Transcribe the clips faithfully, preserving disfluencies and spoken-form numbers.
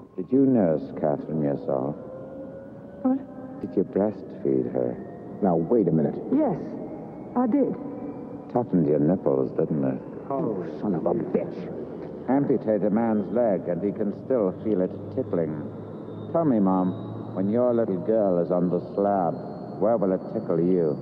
Did you nurse Catherine yourself? What? Did you breastfeed her? Now, wait a minute. Yes, I did. Toughened your nipples, didn't it? Oh, son of a bitch. Amputate a man's leg and he can still feel it tickling. Tell me, Mom, when your little girl is on the slab, where will it tickle you?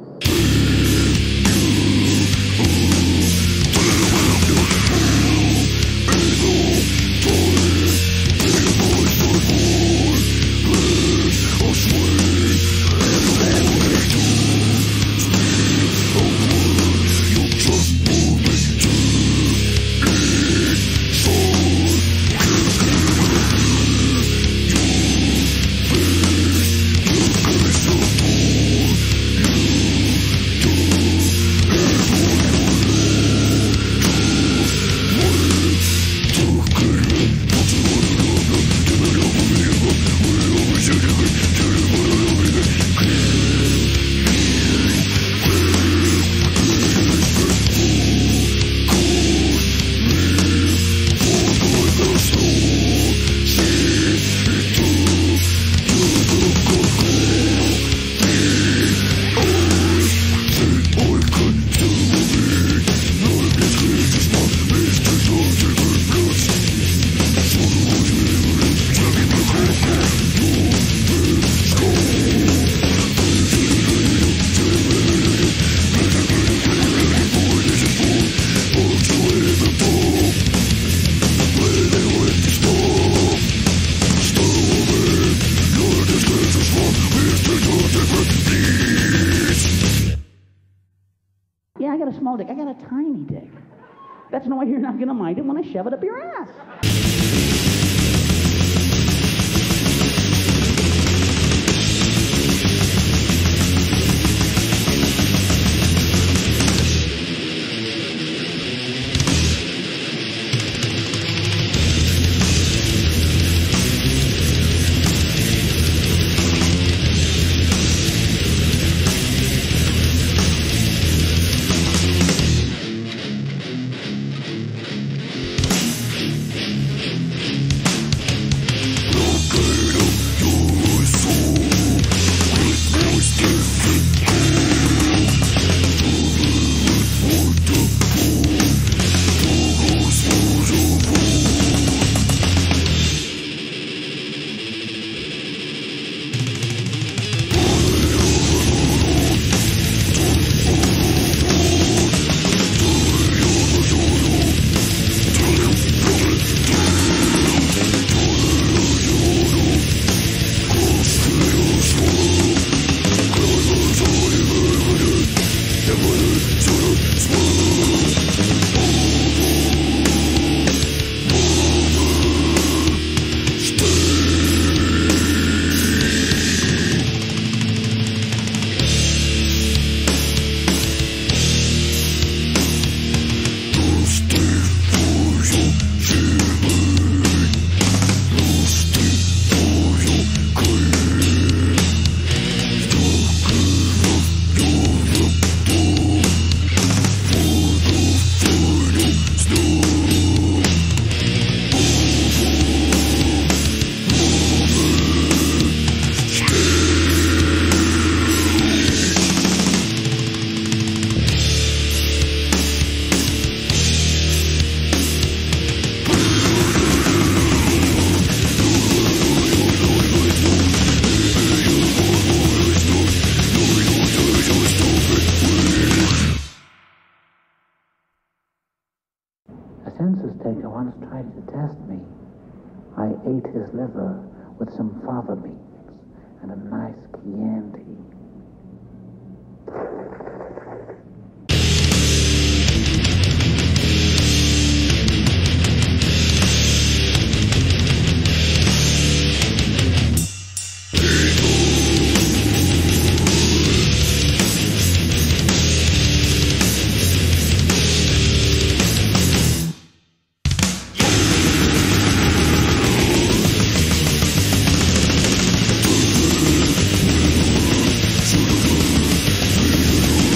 Yeah, I got a small dick. I got a tiny dick. That's no way you're not going to mind it when I shove it up your ass. census taker once tried to test me. I ate his liver with some fava beans and a nice Chianti. Shoot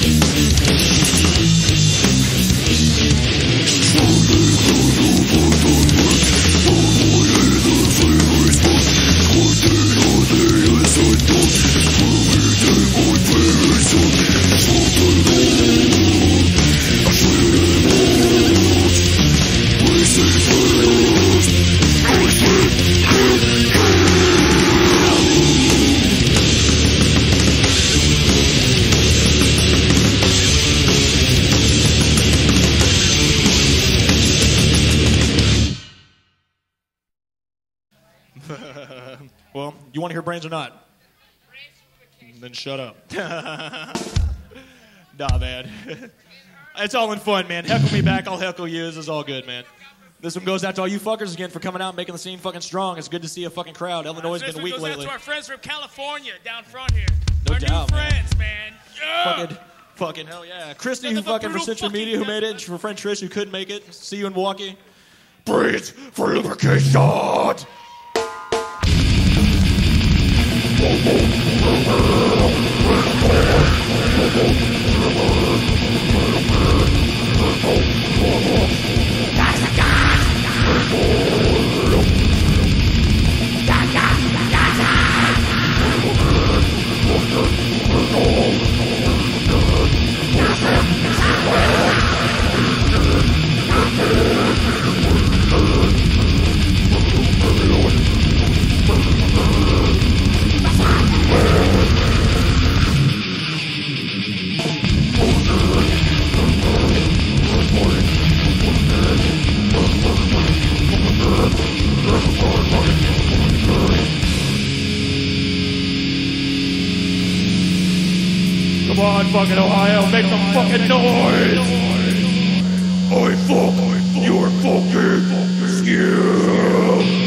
Well, you want to hear brains or not? Then shut up. Nah, man. It's all in fun, man. Heckle me back, I'll heckle you. This is all good, man. This one goes out to all you fuckers again for coming out and making the scene fucking strong. It's good to see a fucking crowd. Illinois has been weak goes lately. Out to our friends from California down front here. No our doubt, new man. friends, man. Yeah. Fucking, fucking hell yeah. Christy, who Nothing but fucking for brutal Central fucking Media, who made it, and guts. for friend Trish, who couldn't make it. See you in Milwaukee. Brains for lubrication. Come on, fucking Ohio, make some fucking noise! I fuck your fucking skin!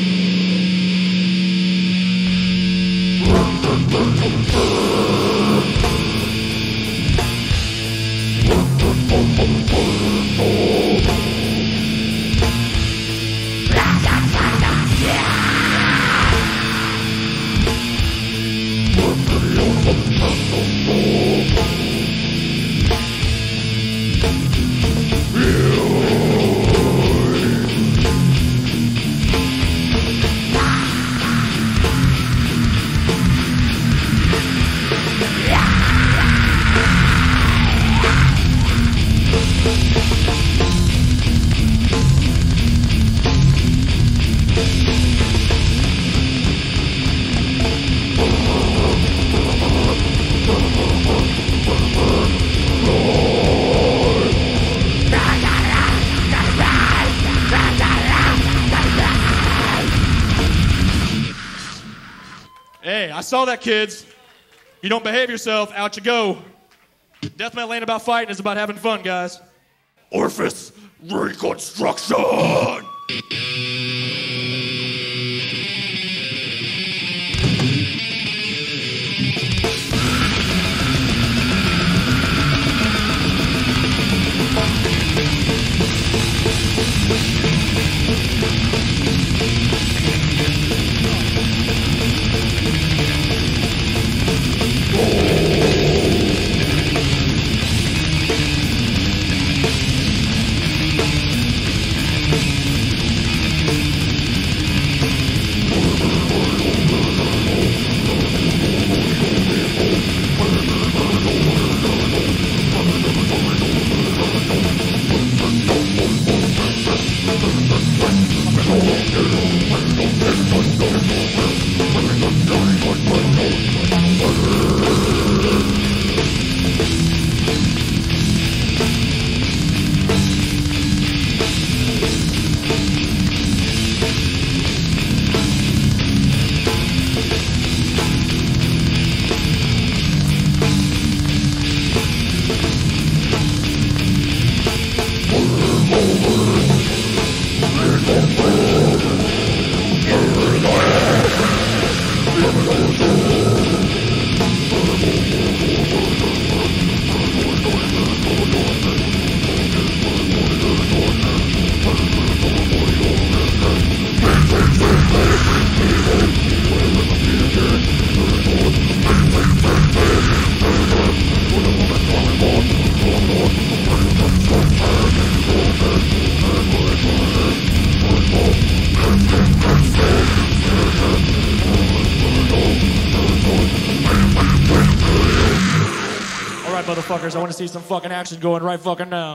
Hey, I saw that, kids. You don't behave yourself, out you go. Death metal ain't about fighting, it's about having fun, guys. Orifice Reconstruction! We'll be right back. motherfuckers. I want to see some fucking action going right fucking now.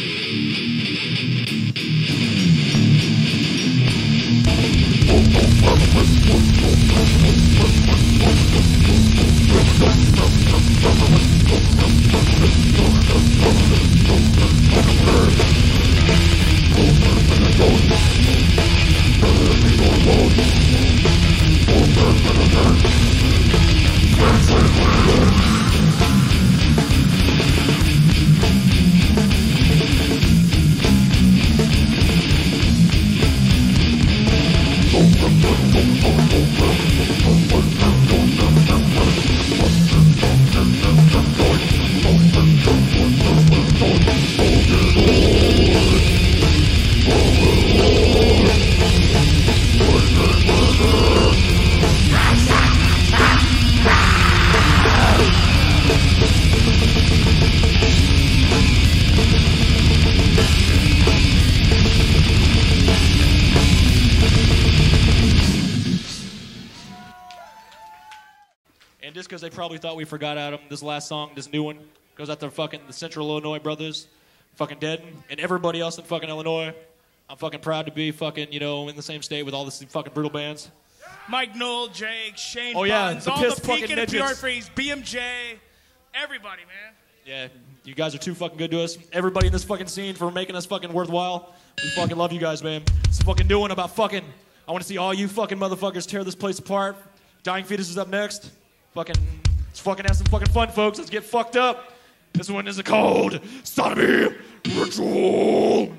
And just because they probably thought we forgot Adam, this last song, this new one, goes out to fucking the Central Illinois brothers, fucking Dead, and everybody else in fucking Illinois. I'm fucking proud to be fucking, you know, in the same state with all the fucking brutal bands. Mike Knoll, Jake, Shane Oh, yeah, Buttons, the all Piss the fucking Peak and the P R midgets. Freeze, B M J, everybody, man. Yeah, you guys are too fucking good to us. Everybody in this fucking scene for making us fucking worthwhile. We fucking love you guys, man. It's a fucking new one about fucking. I want to see all you fucking motherfuckers tear this place apart. Dying Fetus is up next. Fucking, let's fucking have some fucking fun, folks. Let's get fucked up. This one is called Sodomy Ritual.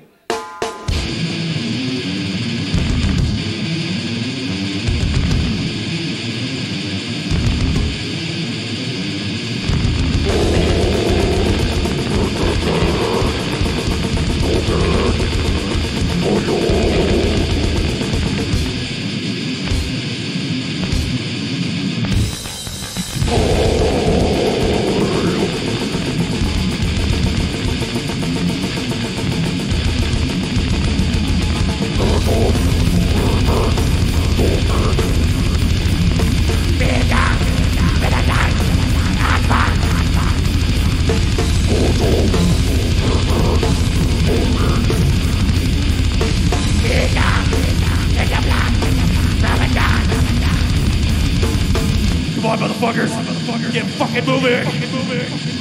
Come on, motherfuckers. motherfuckers. Get fucking moving. Fucking moving.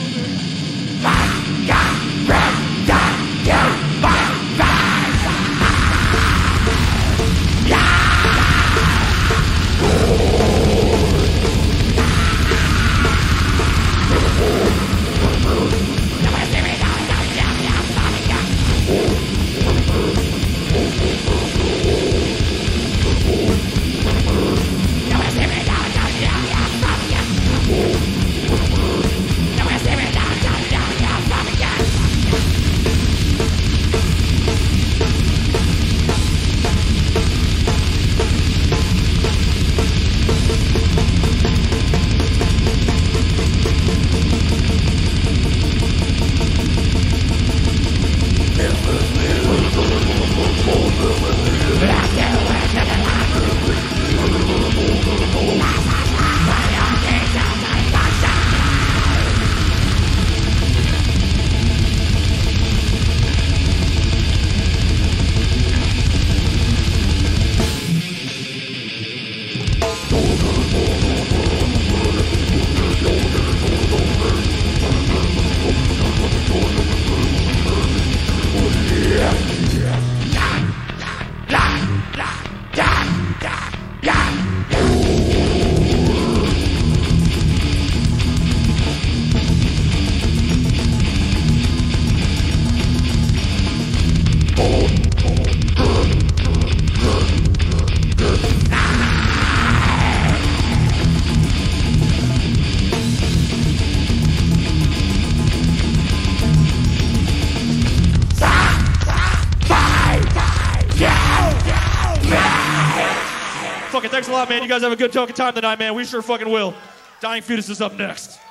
Fucking thanks a lot, man. You guys have a good talking time tonight, man. We sure fucking will. Dying Fetus is up next.